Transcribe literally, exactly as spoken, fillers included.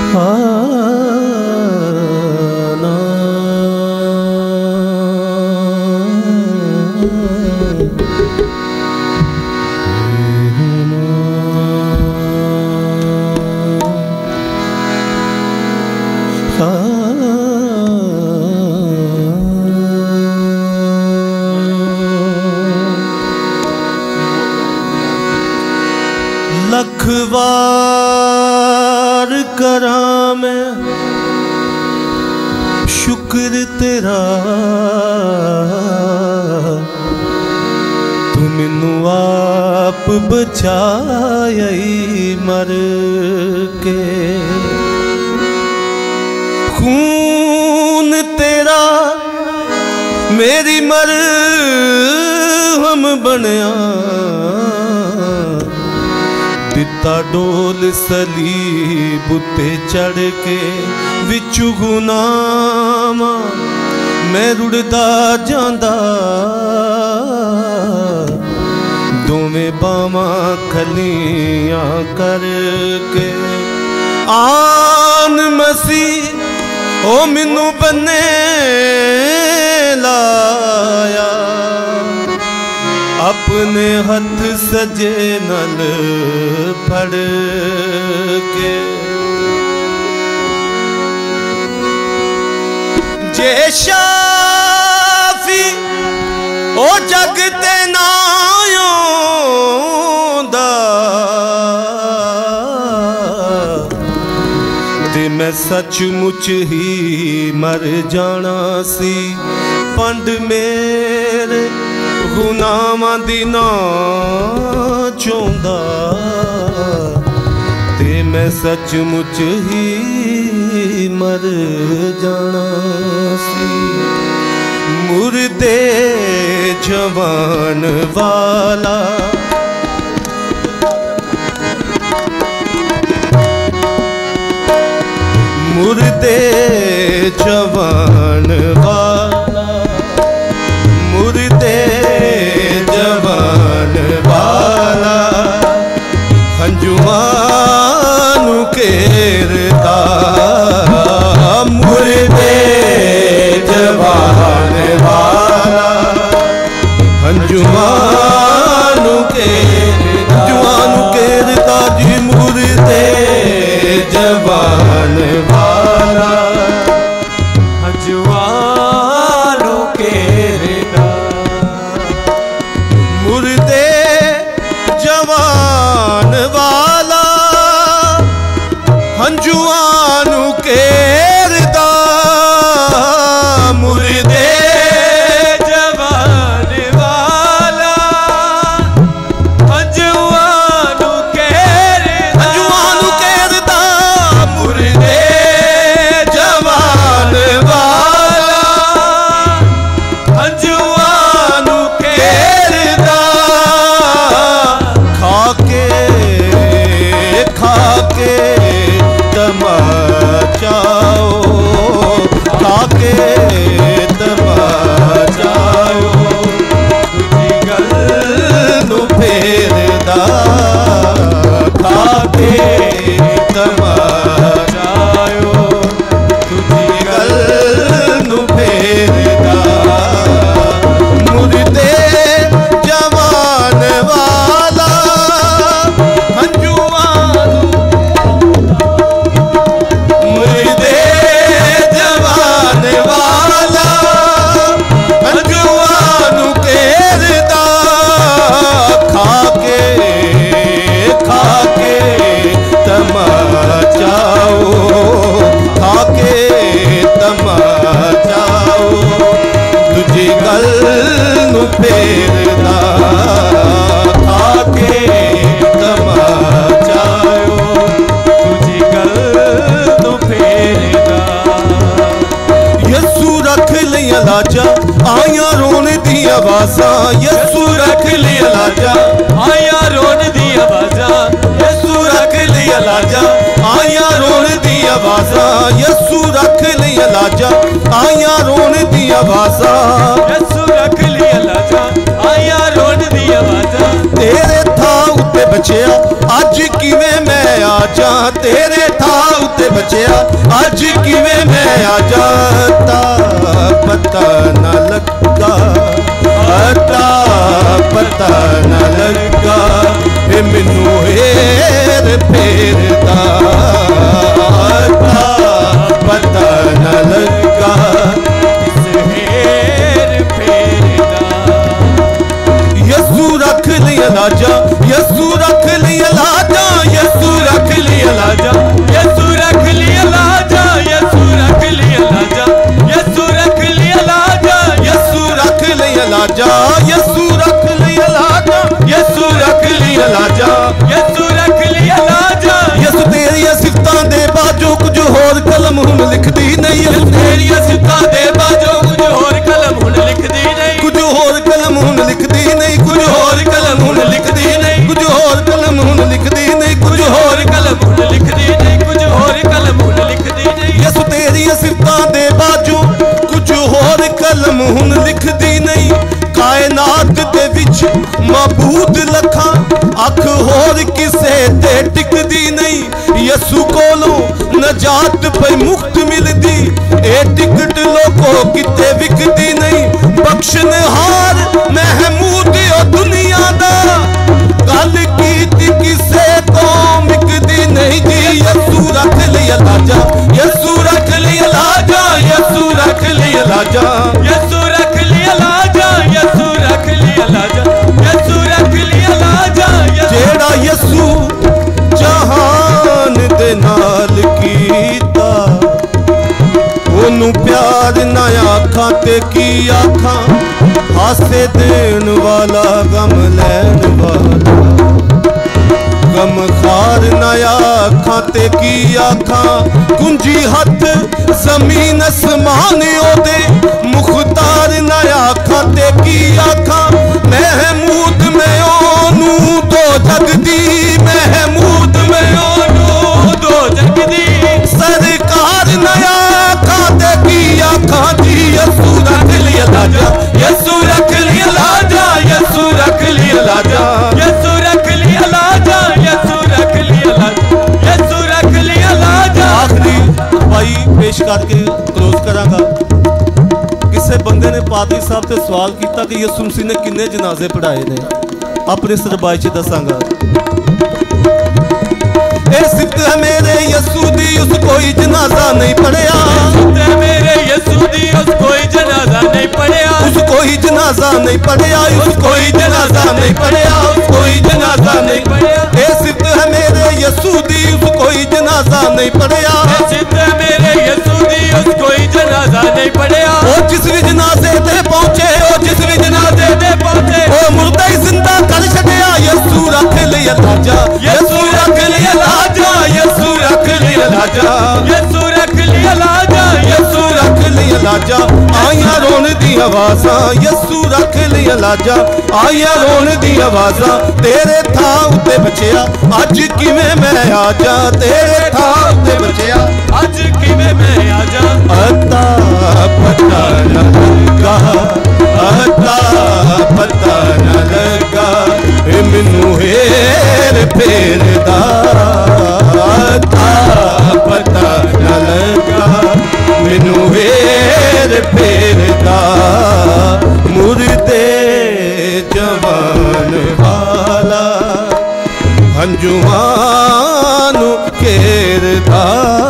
लखवार करा मैं शुक्र तेरा, तू मैनू आप बचाया मर के। खून तेरा मेरी मरहम बनया, दिता डोल सलीब उत्ते चढ़ के। विचू गुनामा मैं रुड़दा जांदा, दोवें बावां खलियां करके। आन मसीह ओ मैनू बन्ने लाया, अपने हथ सजे नल फड़ के। जे शाफी ओ जग ते नायोंदा, ते मैं सचमुच ही मर जाना सी। पंड मेरे गुनाहां दी ना चोंदा, ते मैं सचमुच ही मर जाना सी। मुर्दे जवान वाला मुर्दे जवान वाला, मुर्दे जवान वाला, हंजुआं नू घेरदा। मुर्दे जवान वाला, हंजुआं नू घेरदा, हंजुआं नू घेरदा जी। मुर्दे जवान वाला, हंजुआं नू घेरदा। मुर्दे जवान वाला, हंजुआं नू घेरदा। मुर्दे जवान वाला, हंजुआं नू घेरदा, हंजुआं नू घेरदा। मुर्दे जवान वाला, हंजुआं नू घेरदा। खाके खाके तमाचाओ, खाके तमाचाओ, तुझी गल नू फेरदा। खाके तमाचाओ, तुझी गल नू फेरदा। मुर्दे जवान वाला, हंजुआं नू, मुर्दे जवान वाला, हंजुआं नू घेरदा। खाके खाके तमाचाओ, खाके तमाचाओ, तुझी गल नू फेरदा। खाके तमाचाओ, तुझी गल नू फेरदा। यसू रख लिया लाजा आया रोने दी आवाज़ां, यसू रख लिया लाजा आया रोने दी आवाज़ां, यसू रख लिया लाजा आया रोने दी आवाज़ां, यसू रख लिया लाजा आया रोने दी आवाज़ां, यसू रख लिया लाजा आया रोने दी आवाज़ां। तेरे था उत्ते बचिया अज किवें मैं आ जा तेरे था उत्ते बचिया अज किवें मैं आ जाता पता न लगा अता पता न लगा ए मैनू हेर फेरदा अता पता न लगा लाजा यसू रख लिया लाजा यसू रख लिया लाजा यसू रख लिया लाजा यसू रख लिया लाजा यसू रख लिया लाजा यसू रख लिया लाजा यसू रख लिया लाजा यसू रख लिया लाजा यसू रख लिया लाजा यसू तेरिया सिफतां दे बाजो कुछ होर कलम हुन लिखदी नहीं यसू तेरिया सिफतां दे बाजो कुछ होर कलम हुन लिखदी नहीं कुछ होर कलम हुन लिखदी नहीं कुछ होर कलम हुन लिखदी नहीं कुछ होर कलम हुन लिखदी नहीं कुछ होर कलम हुन लिखदी नहीं कुछ होर कलम हुन लिखदी नहीं यसू तेरी सिफतां दे बाजू कुछ होर कलम हुन लिखदी नहीं कायनात दे विच मबूद लखां अख होर किसे ते टिकदी नहीं यसू कोलों नजात पे मुफ्त मिलदी ए टिकट लोगों किते विकदी नहीं बख्शनहार महमूद ओ दुनिया दा गल कीती किसे तो मिकदी नहीं जी यसू रख लिया लाजा यसू रख लिया लाजा यसू रख लिया लाजा यसू रख लिया लाजा यसू रख लिया लाजा यसू रख लिया लाजा जेड़ा यसू जहान दे नाल कीता ओनू प्यार ना आखां ते की आखां हासे देन वाला गम लैन वाला गम खार नया खाते की आखां कुंजी हथ जमीन आसमान ओदे मुख्तार नया खाते की आखां महमूद में ओनू दो जगदी महमूद में ओनू दो जगदी सरकार नया खाते की आखां जी यसू रख लिया लाजा यसू रख लिया लाजा यसू रख लिया लाजा यसू रख लिया लाजा यसू रख लिया लाजा यसू रख लिया लाजा आखिरी भाई पेश करके क्लोज करांगा किसी बंदे ने पादरी साहब से सवाल किया कि यसू मसीह ने किन्ने जनाजे पढ़ाए ने अपने सरबाई च दसांगा सिफत है मेरे यसू दी उस कोई जनाजा नहीं पढ़िया मेरे यसू दी उस कोई जनाजा नहीं पढ़िया उस कोई जनाजा नहीं पढ़िया उस कोई जनाजा नहीं पढ़िया उस कोई जनाजा नहीं पढ़िया ए सिफत है मेरे यसू दी उस कोई जनाजा नहीं पढ़िया सिफत है मेरे यसू दी उस कोई जनाजा नहीं पढ़िया ओ जिस भी जनाजे ते पहुंचे ओ जिस भी जनाजे ते पहुंचे ओ मुर्दा ही जिंदा कर छड़िया यसू रख लिया लाजा यसू रख लिया लाजा यसू रख लिया लाजा यसू रख लिया लाजा यसू रख लिया लाजा आया रोन दी आवाज़ां यसू रख लिया लाजा आया रोन दी आवाज़ां तेरे था उत्ते बचिया अज किवें मैं आ जा तेरे था उत्ते बचिया अज किवें मैं आ जा अता पता न लगा अता पता न लगा ए मैनू हेर फेरदा अता पता न लगा मैनू हेर फेरदा मुर्दे जवान वाला हंजुआं नू घेरदा